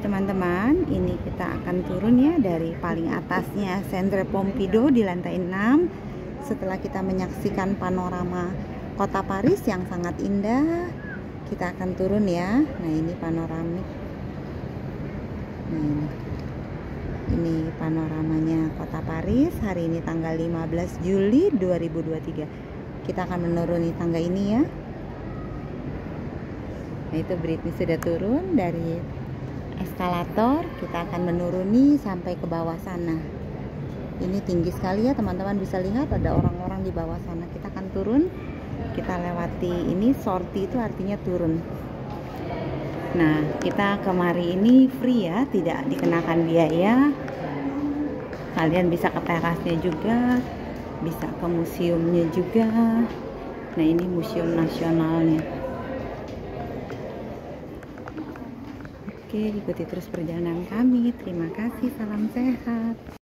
teman-teman, ini kita akan turun ya dari paling atasnya Centre Pompidou di lantai 6. Setelah kita menyaksikan panorama kota Paris yang sangat indah, kita akan turun ya. Nah, ini panoramik. Nah, ini panoramanya kota Paris hari ini tanggal 15 Juli 2023. Kita akan menuruni tangga ini ya. Nah, itu Britney sudah turun dari eskalator. Kita akan menuruni sampai ke bawah sana. Ini tinggi sekali ya teman-teman, bisa lihat ada orang-orang di bawah sana. Kita akan turun, kita lewati ini, sortie itu artinya turun. Nah, kita kemari ini free ya, tidak dikenakan biaya. Kalian bisa ke terasnya juga, bisa ke museumnya juga. Nah, ini museum nasionalnya. Oke, ikuti terus perjalanan kami. Terima kasih, salam sehat.